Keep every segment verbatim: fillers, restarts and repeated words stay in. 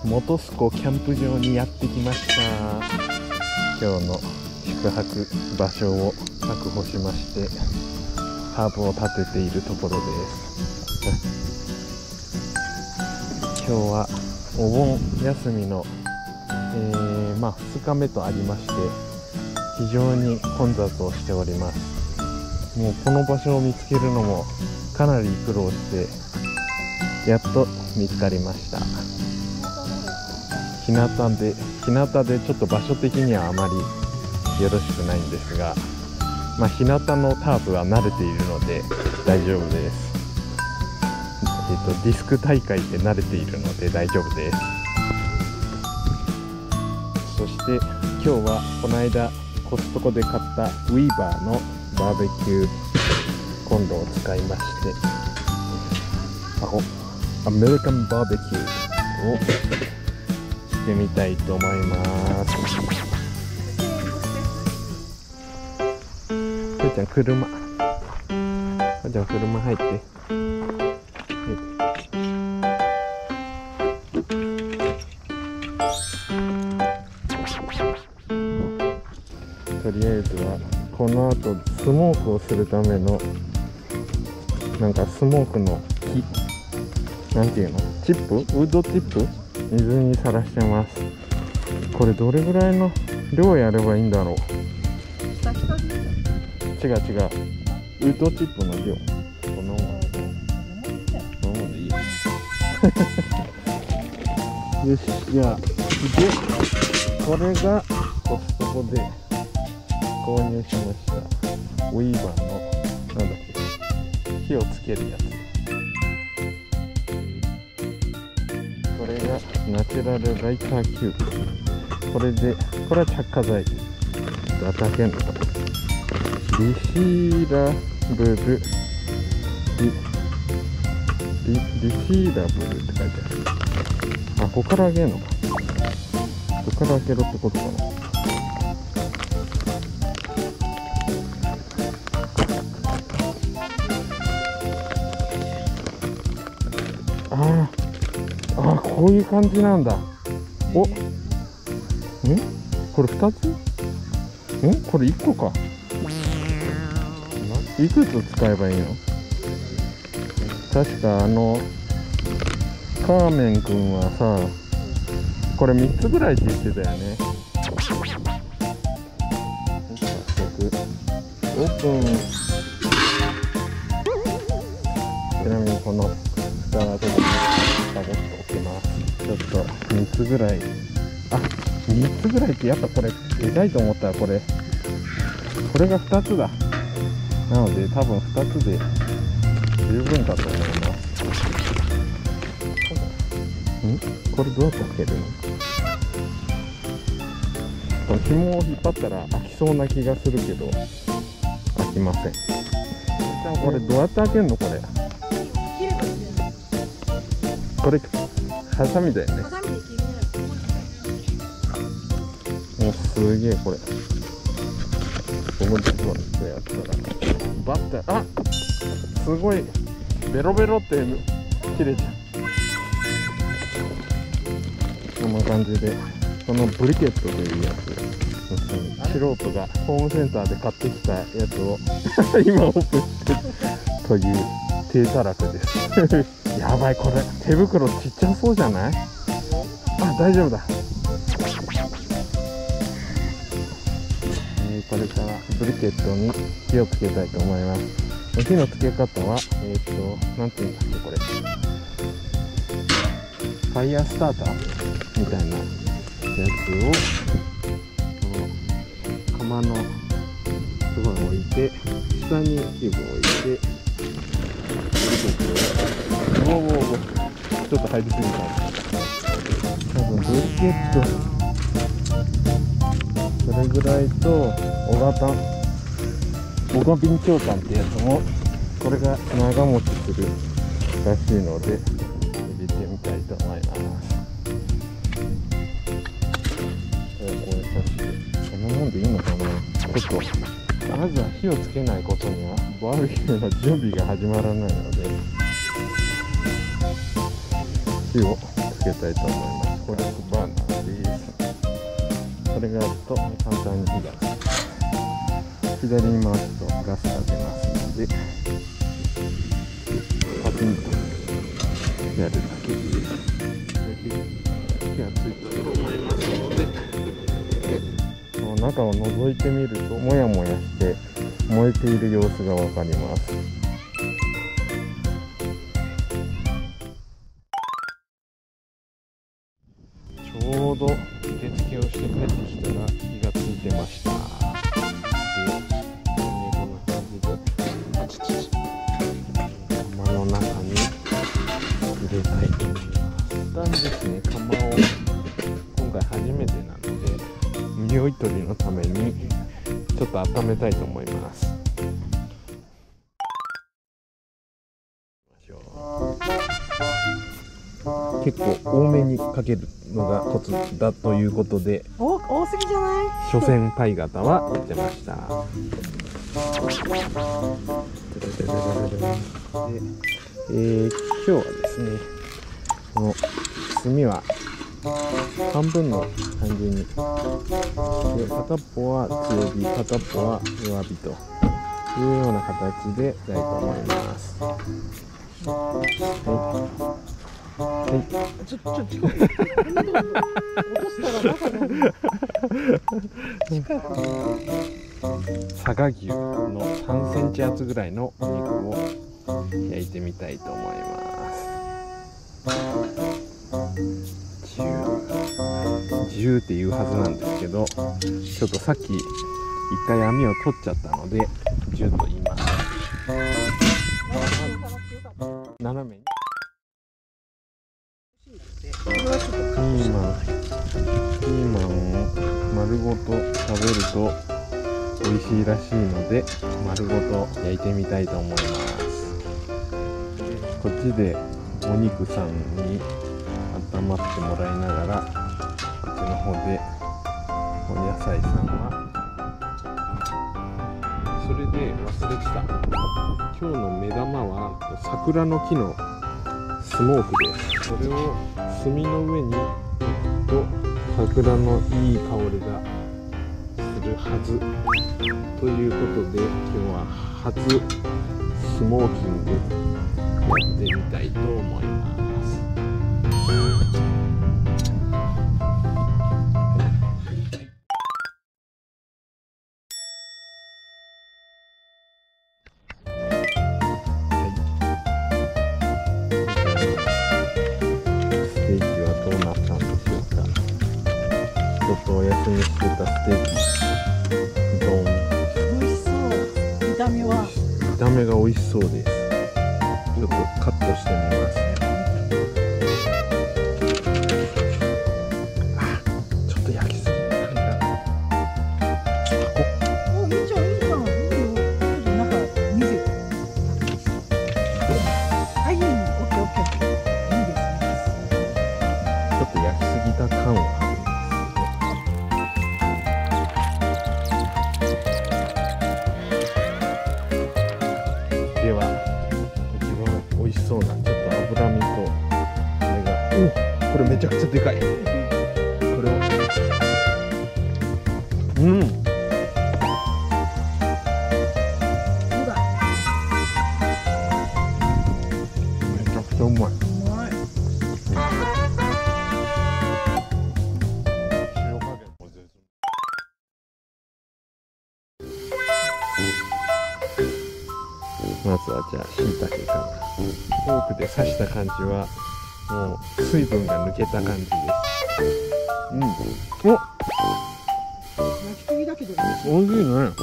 本栖湖キャンプ場にやってきました。今日の宿泊場所を確保しまして、ハーブを立てているところです。今日はお盆休みの、えー、まあふつかめとありまして、非常に混雑をしております。もうこの場所を見つけるのもかなり苦労してやっと見つかりました。日向で日向でちょっと場所的にはあまりよろしくないんですが、まあ、日向のタープは慣れているので大丈夫です。えっと、ディスク大会で慣れているので大丈夫です。そして今日はこの間コストコで買ったウィーバーのバーベキューコンロを使いまして、アメリカンバーベキューをしてみたいと思います。ふーちゃん車、ふーちゃん車入って。とりあえずはこの後スモークをするためのなんかスモークの木、なんていうの、チップ、ウッドチップ、水にさらしてます。これどれぐらいの量やればいいんだろう。違う違う、ウッドチップの量、このままでいいよよし、じゃあでこれがコストコで購入しましたウィーバーのなんだっけ、火をつけるやつ。これがナチュラルライターキューブ。これでこれは着火剤です。開けんのかな。リシーラブルリリリシーラブルって書いてある。あ、ここから開けんのか。ここから開けろってことかな。ああ、ああ、こういう感じなんだ。お、んこれふたつ、んこれいっこか。いくつ使えばいいの。確かあのカーメン君はさ、これみっつぐらいって言ってたよね。早速オープン。ちなみにこの蓋はちょっとガボッと置きます。ちょっとみっつぐらい、あ、みっつぐらいってやっぱこれでかいと思ったら、これこれがふたつだ。なので多分ふたつで十分かと思います。んこれどうやって開けるの。この紐を引っ張ったら開きそうな気がするけど開きません。これどうやって開けるの。これこれハサミだよね。もうすげえ、これ僕のところでやったらバッて、あ、すごいベロベロって切れちゃう。こんな感じで、このブリケットというやつ、素人がホームセンターで買ってきたやつを今オープンしてるという低たらくですやばい、これ手袋ちっちゃそうじゃない。あ、大丈夫だ。これからブリケットに火をつけたいと思います。火のつけ方は、えっと、なんていうんだっけ、これ。ファイヤースターターみたいなやつを、この釜のところに置いて、下にキューブを置いて、ブリケットを、おーおーおー、ちょっと入りすぎた。多分ブリケット、それぐらいと、小型小型備長炭ってやつもこれが長持ちするらしいので入れてみたいと思います。これさしてそのもんでいいのかな。ちょっとまずは火をつけないことにはバーベキューの準備が始まらないので火をつけたいと思います。これこれがやると簡単に火がつく。左に回すとガスが出ますので、パピンとやるだけです。火がついたと思いますので、中を覗いてみるともやもやして燃えている様子がわかります。ちょうど受付をして帰ってきたら火がついてました。で、こんな感じで釜の中に入れたいと思います。一旦ですね、釜を今回初めてなので匂い取りのためにちょっと温めたいと思います。結構多めにかけるのがコツだということで、 お多すぎじゃない？ 初戦パイ型は言ってました。で、えー、今日はですね、この炭は半分の感じにで、片っぽは強火、片っぽは弱火というような形でいきたいと思います。はい、はい、ちょっとちょっと近く落としたら中の近く佐賀牛のさんセンチ厚ぐらいのお肉を焼いてみたいと思います。じゅうっていうはずなんですけど、ちょっとさっき一回網を取っちゃったのでじゅうと言います。斜めにピーマンピーマンを丸ごと食べると美味しいらしいので丸ごと焼いてみたいと思います。こっちでお肉さんに温まってもらいながら、こっちの方でお野菜さんはそれで忘れてた、今日の目玉は桜の木のスモークです。それを炭の上に置くと桜のいい香りがするはずということで、今日は初スモーキングやってみたいと思います。お休みしてたステーキドン。 美味しそう。見た目は見た目が美味しそうです。ちょっとカットしてみますね。あ、ちょっと焼きすぎなんだ。 お、いいじゃんいいじゃん。いいよ。ちょっと中見せて。はい、オッケーオッケーオッケー。いいですね。 ちょっと焼きすぎた感はある。では一番美味しそうなちょっと脂身とこれが、お、これめちゃくちゃでかい。これをうん、 そうだ。 めちゃくちゃうまい。 うまい。 塩加減も絶妙。まずはじゃあ椎茸から。フォークで刺した感じはもう水分が抜けた感じです。うん。お、 焼きすぎだけど美味しい。 美味しいね。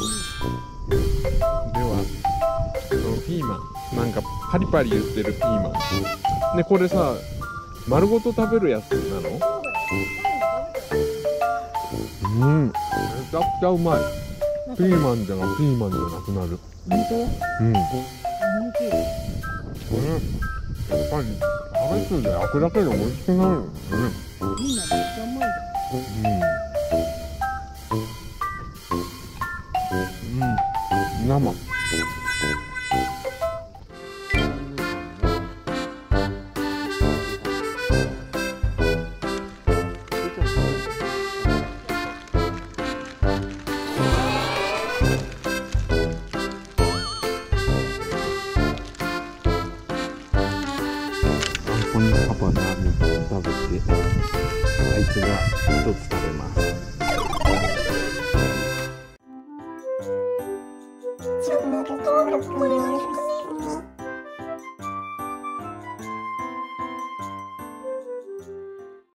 ではこのピーマン、なんかパリパリ言ってるピーマンで、これさ丸ごと食べるやつなの？うん、めちゃくちゃうまい。ピーマンじゃがピーマンじゃなくなる。 本当？ うん。これやっぱりキャベツで焼くだけで美味しくなるよね。 いいな、めっちゃうまいうん。うん。生。 食べて、あいつが一つ食べます。 チャンネル登録お願いします。